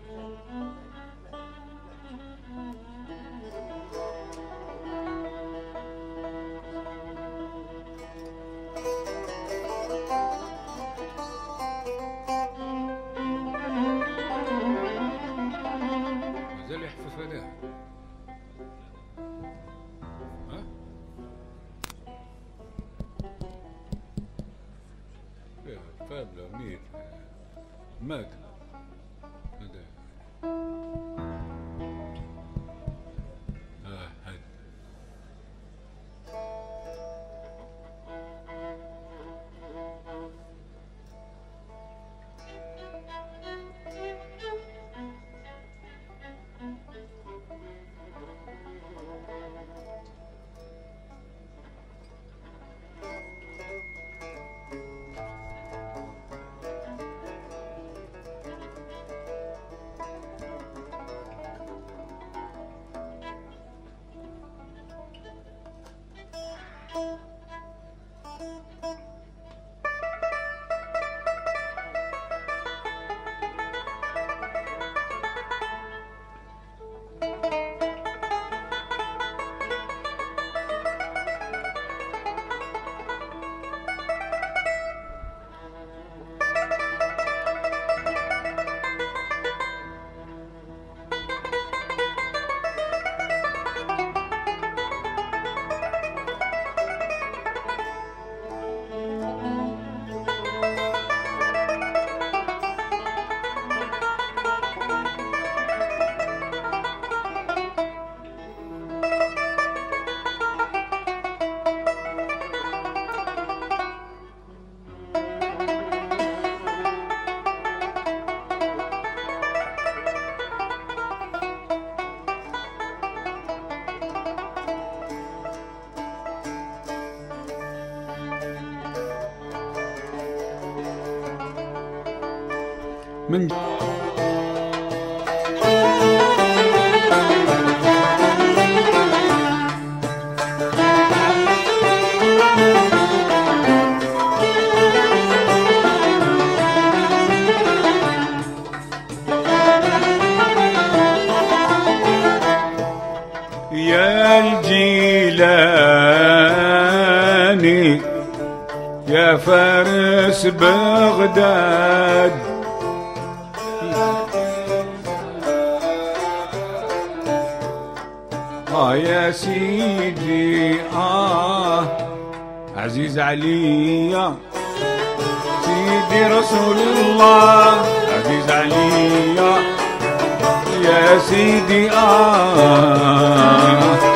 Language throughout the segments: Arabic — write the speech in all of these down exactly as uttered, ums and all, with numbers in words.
مازال يحفظ فداه. ها؟ فابلة ميت مات هذا. اه هاد من يا الجيلاني يا فارس بغداد آه يا سيدي آه عزيز علي سيدي رسول الله عزيز علي يا سيدي آه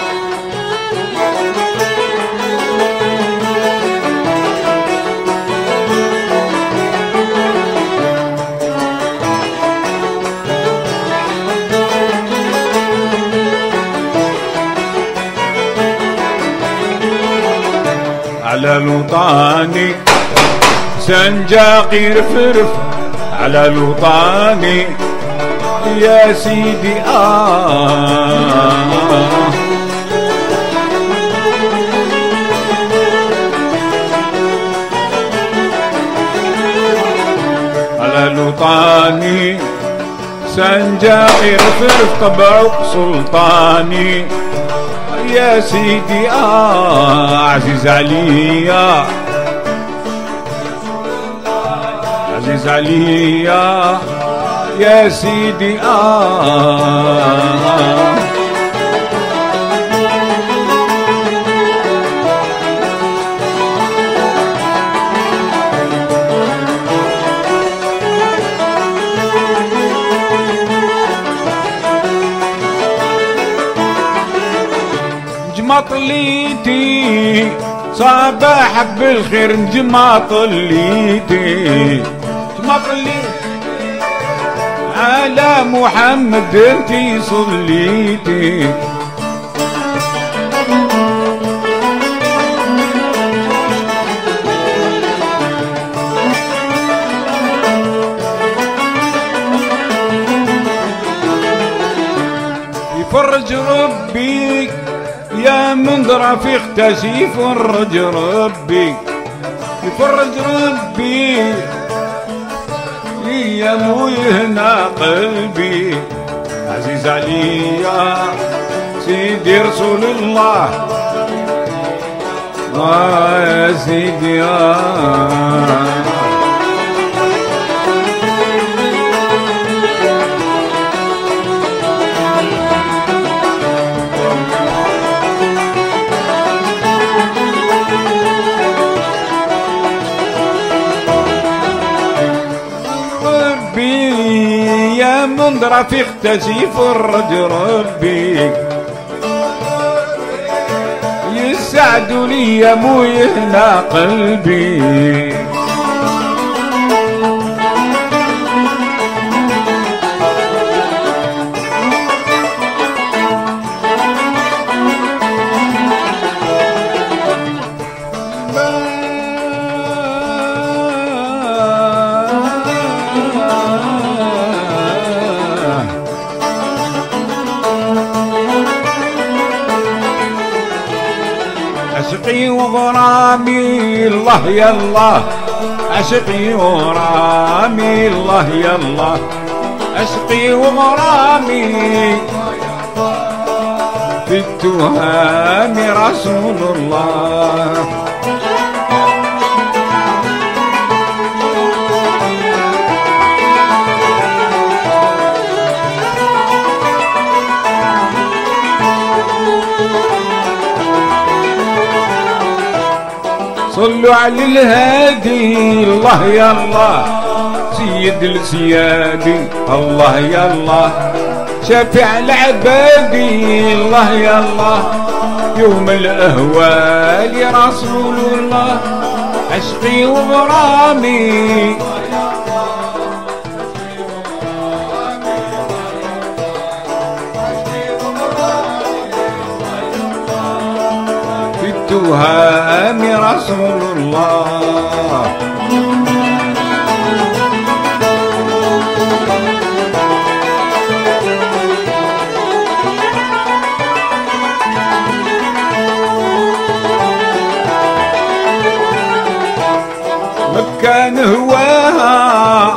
على الوطاني سنجاقي رفرف على الوطاني يا سيدي آه على الوطاني سنجاقي رفرف طبع سلطاني يا سيدي آه عزيز علي عزيز علي يا سيدي آه مطليتي صباح بالخير نجمع طليتي مطليتي على محمد انتي صليتي يفرج ربي يا من رفيق تاسي يفرج ربي يفرج ربي يا مو يهنا قلبي عزيز عليا سيدي رسول الله آه يا سيدي آه يا من رفيق تسيف الرد ربي يسعد لي يا مو يهنا قلبي عشقي وغرامي الله يا الله عشقي وغرامي الله يا الله عشقي وغرامي في التهام رسول الله صلوا على الهادي الله يا الله سيد السيادي الله يا الله شافع العبادي الله يا الله يوم الأهوال يا رسول الله عشقي وغرامي التهام رسول الله مكان هواها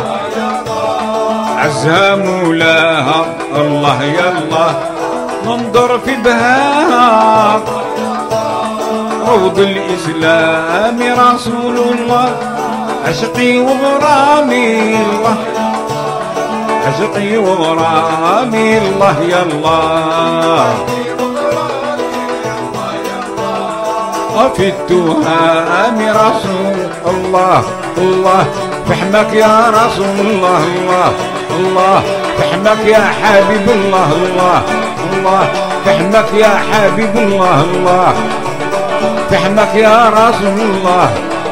عزها مولاها الله يا الله ننظر في بهاها روض الإسلام رسول الله عشقي وغرامي الله عشقي وغرامي الله يا الله في التهام رسول الله الله فحمك يا رسول الله الله الله فحمك يا حبيب الله الله الله فحمك يا حبيب الله الله فحمك يا رسول الله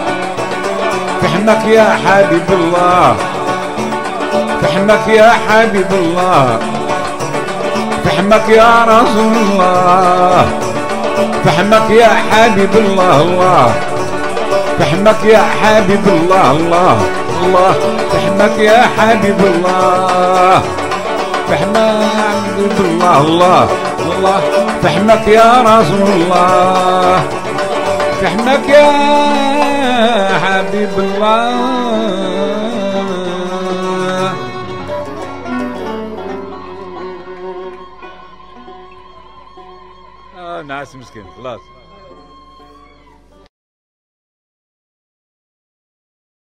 فحمك يا حبيب الله فحمك يا حبيب الله فحمك يا رسول الله فحمك يا حبيب الله الله فحمك يا حبيب الله الله الله فحمك يا حبيب الله فحمك الله الله الله فحمك يا رسول الله فحمك يا حبيب الله آه ناس مسكين خلاص